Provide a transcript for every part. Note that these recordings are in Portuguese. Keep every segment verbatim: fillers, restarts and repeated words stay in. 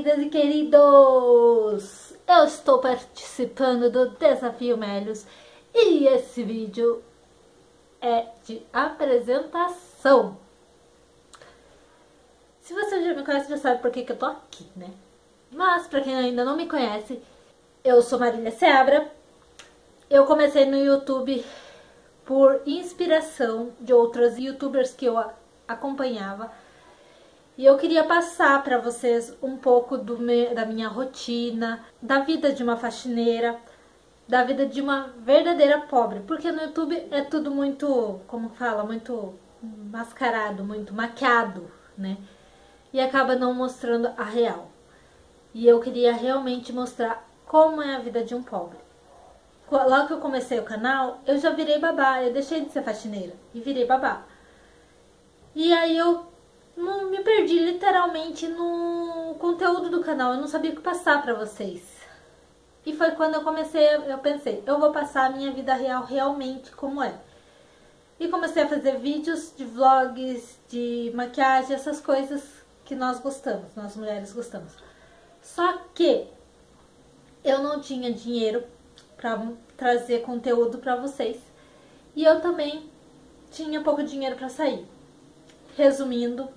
queridas e queridos! Eu estou participando do Desafio Melios e esse vídeo é de apresentação. Se você já me conhece, já sabe por que, que eu tô aqui, né? Mas pra quem ainda não me conhece, eu sou Marília Seabra. Eu comecei no YouTube por inspiração de outras youtubers que eu acompanhava. E eu queria passar para vocês um pouco do me, da minha rotina, da vida de uma faxineira, da vida de uma verdadeira pobre. Porque no YouTube é tudo muito, como fala, muito mascarado, muito maquiado, né? E acaba não mostrando a real. E eu queria realmente mostrar como é a vida de um pobre. Logo que eu comecei o canal, eu já virei babá, eu deixei de ser faxineira e virei babá. E aí eu não me perdi literalmente no conteúdo do canal, eu não sabia o que passar pra vocês. E foi quando eu comecei, eu pensei, eu vou passar a minha vida real realmente como é. E comecei a fazer vídeos de vlogs, de maquiagem, essas coisas que nós gostamos, nós mulheres gostamos. Só que eu não tinha dinheiro pra trazer conteúdo pra vocês. E eu também tinha pouco dinheiro pra sair. Resumindo,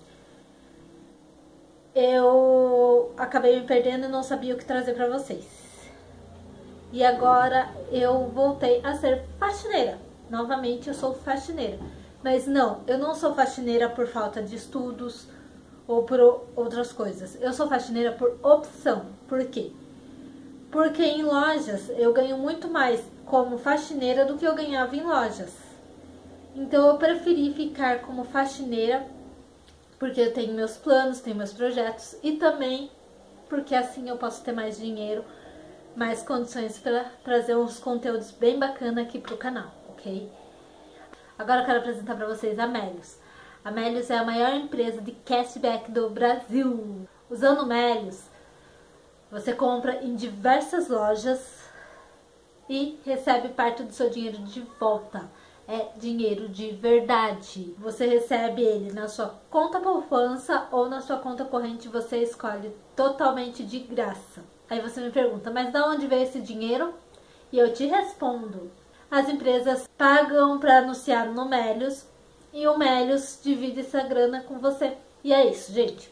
eu acabei me perdendo e não sabia o que trazer pra vocês. E agora eu voltei a ser faxineira. Novamente eu sou faxineira. Mas não, eu não sou faxineira por falta de estudos ou por outras coisas. Eu sou faxineira por opção. Por quê? Porque em lojas eu ganho muito mais como faxineira do que eu ganhava em lojas. Então eu preferi ficar como faxineira porque eu tenho meus planos, tenho meus projetos e também porque assim eu posso ter mais dinheiro, mais condições para trazer uns conteúdos bem bacana aqui pro canal, ok? Agora eu quero apresentar para vocês a Melios. A Melios é a maior empresa de cashback do Brasil. Usando o Melios, você compra em diversas lojas e recebe parte do seu dinheiro de volta. É dinheiro de verdade. Você recebe ele na sua conta poupança ou na sua conta corrente, você escolhe totalmente de graça. Aí você me pergunta, mas de onde veio esse dinheiro? E eu te respondo. As empresas pagam para anunciar no Melios e o Melios divide essa grana com você. E é isso, gente.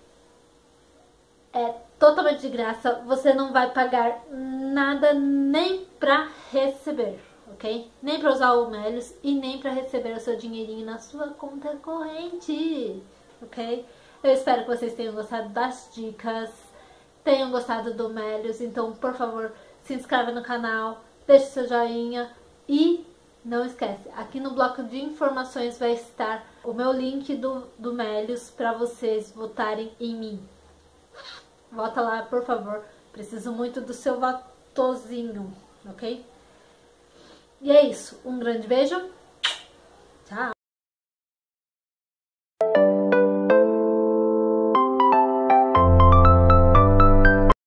É totalmente de graça, você não vai pagar nada nem pra receber, ok? Nem pra usar o Melios e nem pra receber o seu dinheirinho na sua conta corrente, ok? Eu espero que vocês tenham gostado das dicas, tenham gostado do Melios, então por favor se inscreva no canal, deixe seu joinha e não esquece, aqui no bloco de informações vai estar o meu link do, do Melios pra vocês votarem em mim. Vota lá, por favor. Preciso muito do seu votozinho, ok? E é isso. Um grande beijo.